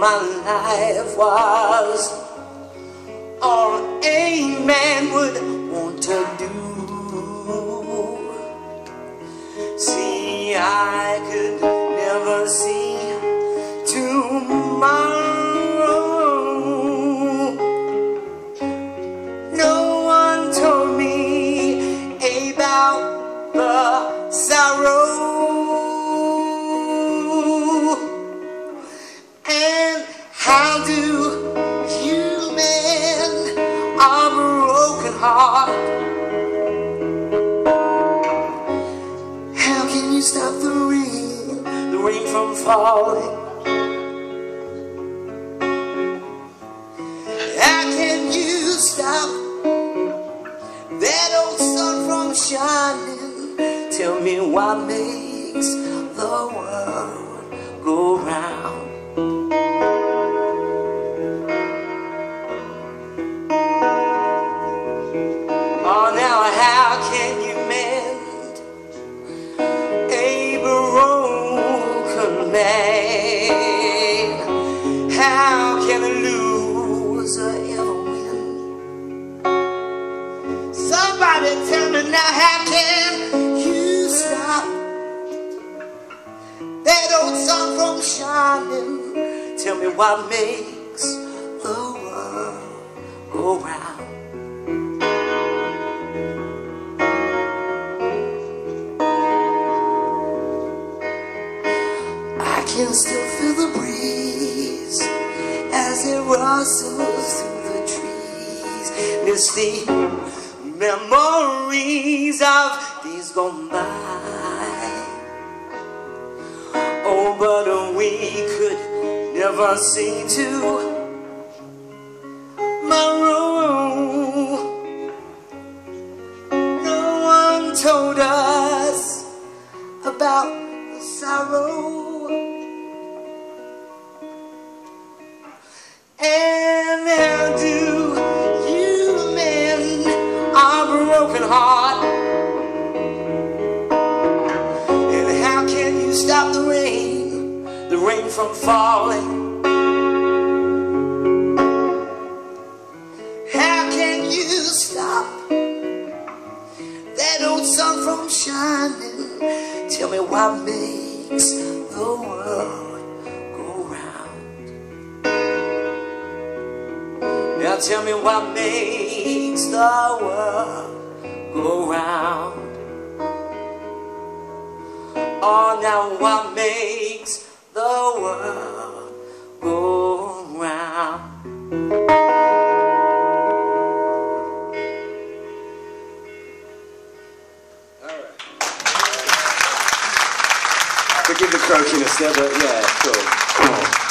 my life was all a man would want to do. See, I could never see tomorrow. No one told me about the sorrow. And how do you mend a broken heart? How can you stop the rain from falling? How can you stop that old sun from shining? Tell me what makes the world go round. Oh, now how can you mend a broken man? How can a loser ever win? Somebody tell me now, how can you stop that old sun from shining? Tell me what makes the world go round. I can still feel the breeze as it rustles through the trees. Misty memories of days gone by. Oh, but we could never see tomorrow. No one told us about the sorrow. And how do you mend a broken heart? And how can you stop the rain from falling? How can you stop that old sun from shining? Tell me what makes the world go round. Now tell me what makes the world go round. Oh, now what makes the world go round? All right. Forgive the croakiness there, but yeah, cool.